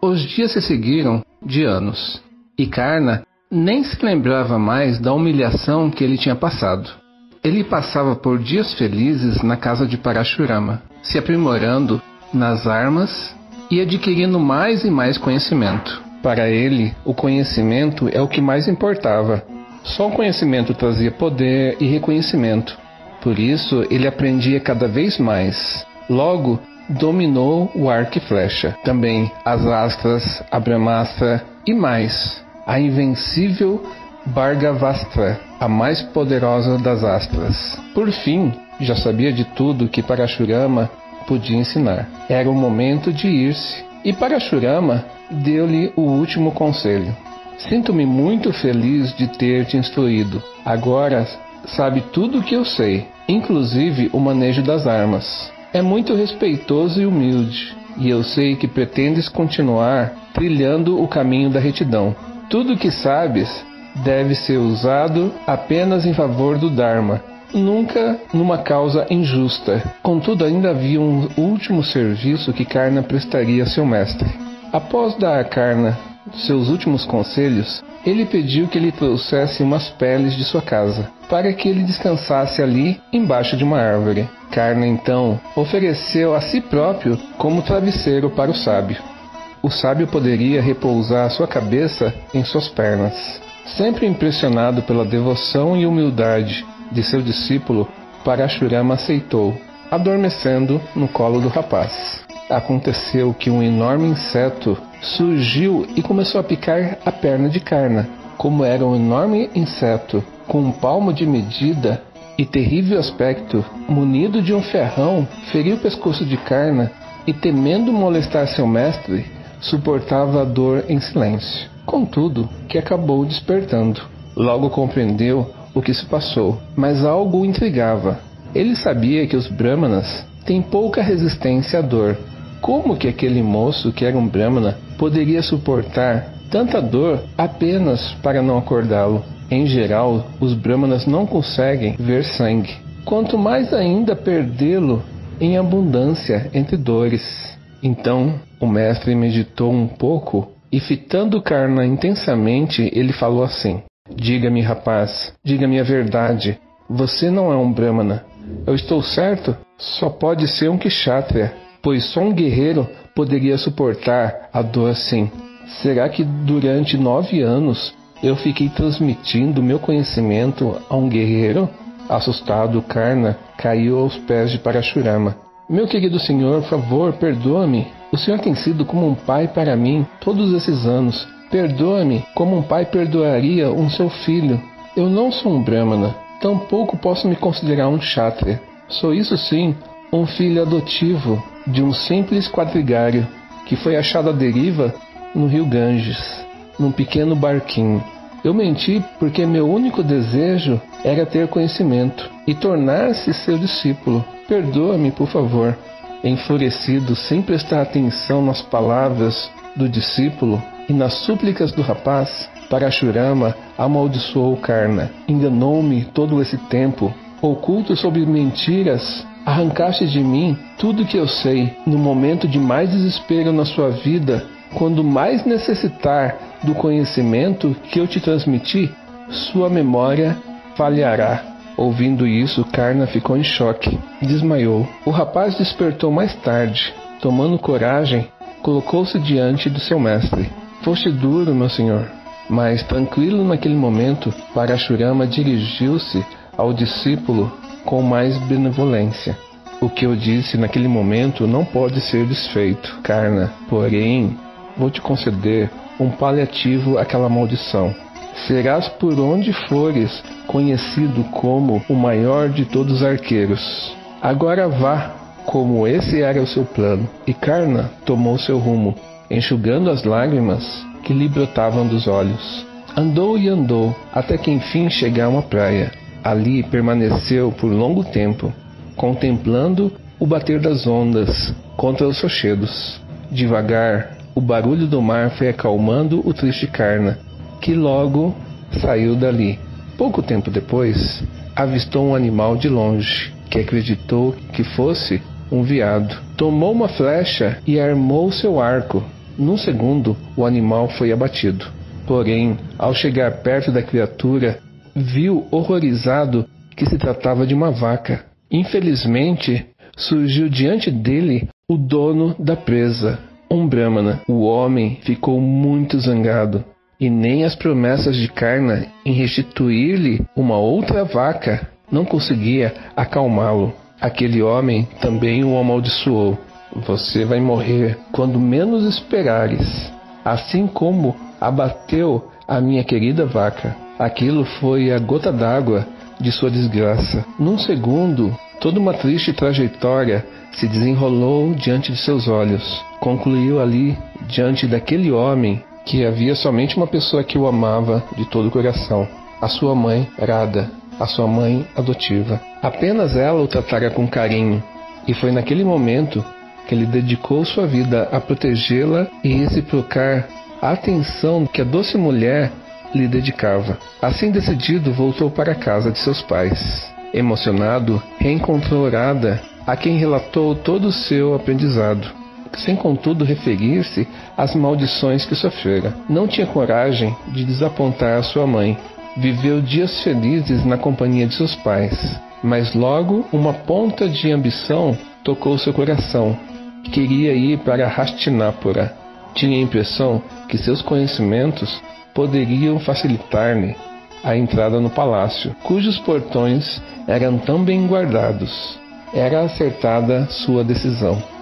Os dias se seguiram de anos, e Karna nem se lembrava mais da humilhação que ele tinha passado. Ele passava por dias felizes na casa de Parashurama, se aprimorando nas armas e adquirindo mais e mais conhecimento. Para ele, o conhecimento é o que mais importava. Só o conhecimento trazia poder e reconhecimento. Por isso, ele aprendia cada vez mais. Logo, dominou o arco e flecha, também as astras, a Brahmastra e mais, a invencível Bhargavastra, a mais poderosa das astras. Por fim, já sabia de tudo que Parashurama podia ensinar. Era o momento de ir-se, e Parashurama deu-lhe o último conselho. Sinto-me muito feliz de ter te instruído. Agora sabe tudo o que eu sei, inclusive o manejo das armas. É muito respeitoso e humilde, e eu sei que pretendes continuar trilhando o caminho da retidão. Tudo o que sabes deve ser usado apenas em favor do Dharma, nunca numa causa injusta. Contudo, ainda havia um último serviço que Karna prestaria a seu mestre. Após dar a Karna seus últimos conselhos, ele pediu que lhe trouxesse umas peles de sua casa, para que ele descansasse ali embaixo de uma árvore. Karna então ofereceu a si próprio como travesseiro para o sábio. O sábio poderia repousar sua cabeça em suas pernas. Sempre impressionado pela devoção e humildade de seu discípulo, Parashurama aceitou, adormecendo no colo do rapaz. Aconteceu que um enorme inseto surgiu e começou a picar a perna de Karna. Como era um enorme inseto, com um palmo de medida e terrível aspecto, munido de um ferrão, feriu o pescoço de Karna e, temendo molestar seu mestre, suportava a dor em silêncio. Contudo, que acabou despertando. Logo compreendeu o que se passou, mas algo o intrigava. Ele sabia que os Brahmanas têm pouca resistência à dor. Como que aquele moço, que era um Brahmana, poderia suportar tanta dor apenas para não acordá-lo? Em geral, os Brahmanas não conseguem ver sangue, quanto mais ainda perdê-lo em abundância entre dores. Então, o mestre meditou um pouco e, fitando Karna intensamente, ele falou assim: diga-me, rapaz, diga-me a verdade. Você não é um Brahmana. Eu estou certo? Só pode ser um Kshatriya, pois só um guerreiro poderia suportar a dor assim. Será que durante 9 anos eu fiquei transmitindo meu conhecimento a um guerreiro? Assustado, Karna caiu aos pés de Parashurama. Meu querido senhor, por favor, perdoa-me. O senhor tem sido como um pai para mim todos esses anos. Perdoa-me como um pai perdoaria um seu filho. Eu não sou um Brahmana, tampouco posso me considerar um Kshatriya. Sou isso sim, um filho adotivo de um simples quadrigário que foi achado à deriva no rio Ganges, num pequeno barquinho. Eu menti porque meu único desejo era ter conhecimento e tornar-se seu discípulo. Perdoa-me, por favor. Enfurecido, sem prestar atenção nas palavras do discípulo e nas súplicas do rapaz, Parashurama amaldiçoou Karna. Enganou-me todo esse tempo. Oculto sob mentiras, arrancaste de mim tudo que eu sei. No momento de mais desespero na sua vida, quando mais necessitar do conhecimento que eu te transmiti, sua memória falhará. Ouvindo isso, Karna ficou em choque e desmaiou. O rapaz despertou mais tarde. Tomando coragem, colocou-se diante de seu mestre. Foste duro, meu senhor. Mas, tranquilo naquele momento, Parashurama dirigiu-se ao discípulo com mais benevolência. O que eu disse naquele momento não pode ser desfeito, Karna. Porém, vou te conceder um paliativo àquela maldição. Serás por onde fores conhecido como o maior de todos os arqueiros. Agora vá, como esse era o seu plano. E Karna tomou seu rumo, enxugando as lágrimas que lhe brotavam dos olhos. Andou e andou, até que enfim chegou a uma praia. Ali permaneceu por longo tempo, contemplando o bater das ondas contra os rochedos. Devagar, o barulho do mar foi acalmando o triste Karna, que logo saiu dali. Pouco tempo depois, avistou um animal de longe, que acreditou que fosse um veado. Tomou uma flecha e armou seu arco. Num segundo, o animal foi abatido. Porém, ao chegar perto da criatura, viu horrorizado que se tratava de uma vaca. Infelizmente, surgiu diante dele o dono da presa, um brahmana. O homem ficou muito zangado, e nem as promessas de Karna em restituir-lhe uma outra vaca não conseguia acalmá-lo. Aquele homem também o amaldiçoou. Você vai morrer quando menos esperares, assim como abateu a minha querida vaca. Aquilo foi a gota d'água de sua desgraça. Num segundo, toda uma triste trajetória se desenrolou diante de seus olhos. Concluiu ali, diante daquele homem, que havia somente uma pessoa que o amava de todo o coração: a sua mãe, Radha, a sua mãe adotiva. Apenas ela o tratara com carinho, e foi naquele momento que ele dedicou sua vida a protegê-la e reciprocar a atenção que a doce mulher lhe dedicava. Assim decidido, voltou para a casa de seus pais. Emocionado, reencontrou Radha, a quem relatou todo o seu aprendizado, sem contudo referir-se às maldições que sofrera. Não tinha coragem de desapontar a sua mãe. Viveu dias felizes na companhia de seus pais, mas logo uma ponta de ambição tocou seu coração. Queria ir para Hastinapura. Tinha a impressão que seus conhecimentos poderiam facilitar-lhe a entrada no palácio, cujos portões eram tão bem guardados. Era acertada sua decisão.